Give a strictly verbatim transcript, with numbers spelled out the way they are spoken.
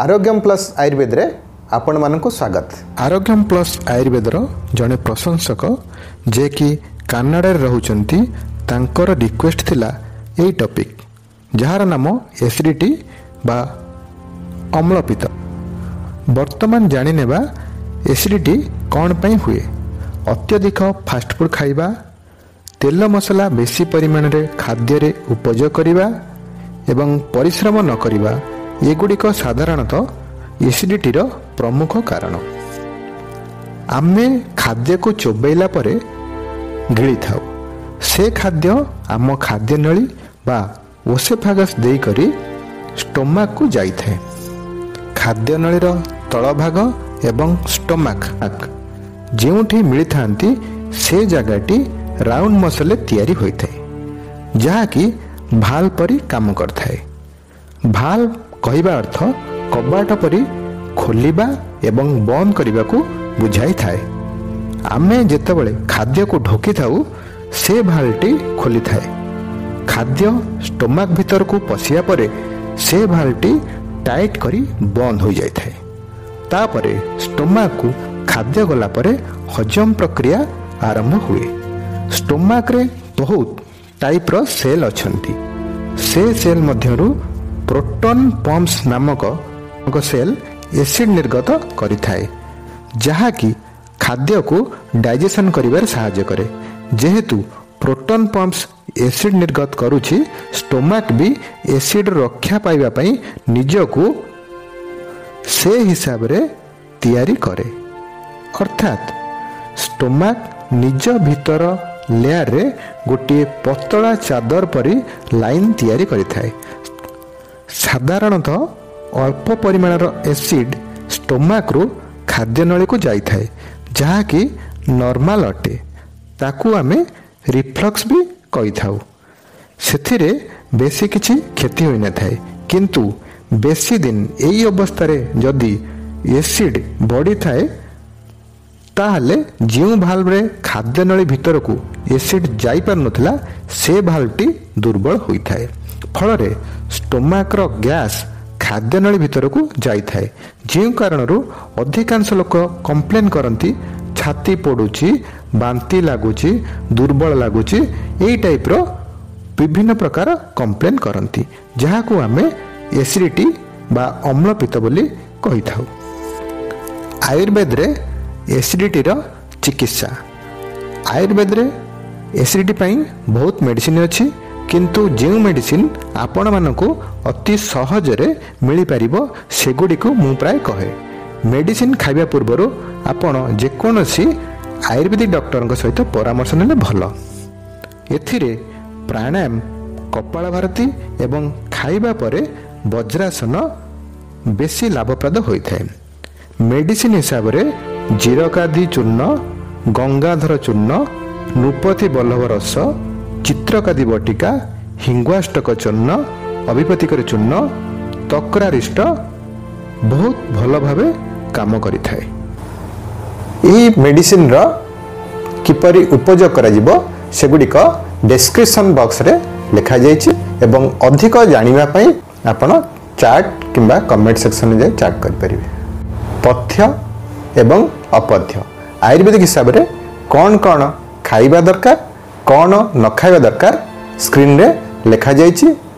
आरोग्यम plus Ayurveda रे आपण मानक स्वागत। आरोग्यम प्लस आयुर्वेदर जड़े प्रशंसक जे कि कानाडा रहुचंती तांकर रिक्वेस्ट थिला यही टॉपिक जार नाम एसिडिटी बा अम्लपित्त। वर्तमान जानी नेबा एसिडिटी कौन पई हुए। अत्यधिक फास्टफूड खाइबा, तेल मसला बेसी परिमाण रे खाद्य रे उपयोग करिबा एवं परिश्रम न करिबा एगुड़िक साधारणतः एसिडिटीर प्रमुख कारण। आमे खाद्य को चोबैला परे गिली थाउ। से खाद्य आम खाद्य नली बा ओसेफागस देई करी स्टोमाक को जाई थाए। खाद्य नलीर तल भाग एवं स्टोमाक जेउठी मिली थांती से जगहटी राउंड मसले तैयारी होई थाए जहा कि भाल परी काम करथाए। भाल कहवा अर्थ कबाट परी खोलिबा एवं बंद करने को बुझाई थाए। आमे जेतेबेले खाद्य को ढोकी थाउ से भालटी खोली थाए। खाद्य स्टोमाक भीतर को पशिया परे से भालटी टाइट करी बंद हो जाई थाए। तापरे स्टोमाक को खाद्य गला परे हजम प्रक्रिया आरंभ हुए। स्टोमाक रे बहुत टाइप रो सेल अछंती। से सेल मध्यरु प्रोटॉन पंप्स नामक सेल एसिड निर्गत करिथाए जहा कि खाद्य को डाइजेशन करिबार सहायता करे। जेहेतु प्रोटॉन पंप्स एसिड निर्गत करुछि, स्टोमाक भी एसिड रक्षा पाइबा पई निजको से हिसाब रे तैयारी करे। अर्थात स्टोमाक निज भीतर लेयर रे गोटे पतला चादर परी लाइन तैयारी करिथाए। साधारणतः अल्प परिमाणर एसिड स्टोमाक रु खाद्य नली को जाई थाए जहा कि नॉर्मल अटे। ताकू आमे रिफ्लक्स भी कहि थाउ। सेथिरे बेसी किछि क्षति होई न थाए, किंतु बेसी दिन एई अवस्था रे जदी एसिड बॉडी थाए ताहले जिउ भाल्व रे खाद्य नली भीतर को एसिड जाई पार नथला से भाल्वटी दुर्बल होई थाए। फलरे स्टोमाक रो गैस खाद्य नली भीतर को जाई थाए। जिउ कारणरू अधिकांश लोक कंप्लेन करती छाती पड़ुची, बांती लगुची, दुर्बल लगुची, यही टाइप रो विभिन्न प्रकार कंप्लेन करती जहाँ को आमे एसिडिटी बा अम्लपित्त बोली कहि थाउ। आयुर्वेद रे एसिडिटी रो चिकित्सा। आयुर्वेद रे एसिडिटी पई बहुत मेडिसिन अछि, किंतु जो मेडिसिन आपण मानक अति सहजरे मिल पारिबो सेगुडी को मु प्राय कहे। मेडिसिन खाइबा पूर्व आपण जेकोसी आयुर्वेदिक डॉक्टर सहित परामर्श नेले भल। एथिरे प्राणायाम, कपालभारती एवं खाइबा परे वज्रासन बेसी लाभप्रद होइथाए। मेडिसिन हिसाब रे जीरकादि चूर्ण, गंगाधर चूर्ण, नृपति बल्लभ रस, चित्रकादि बटिका, हिंगुआष्टक चूर्ण, अभिपतिकर चूर्ण, तक्रारिष्ट बहुत भल भावे काम करिथाए। एही मेडिसिन रो किपरि उपयोग करा जिवो सेगुडिक डिस्क्रिप्शन बॉक्स रे लिखा जाइछि एवं अधिक जानिबा पई आपण चार्ट किंबा कमेंट सेक्शन में जाय चार्ट कर परिबे। पथ्य एवं अपथ्य आयुर्वेदिक हिसाब रे कौन कौन खाइबा दरकार, कौन न खाइबा दरकार स्क्रीन रे लिखा जाइछि।